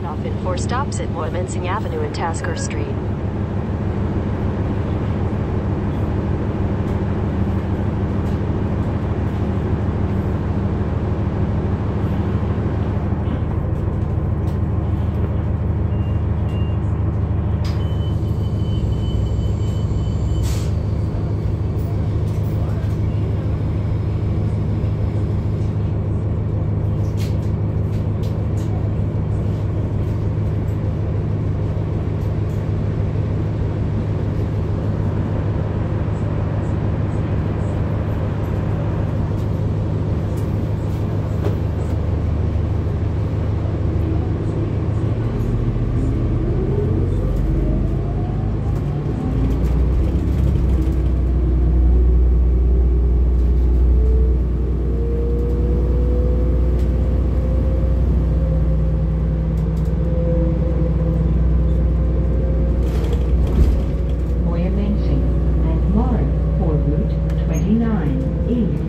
stop in 4 stops at Moymansing Avenue and Tasker Street. Route 29 East.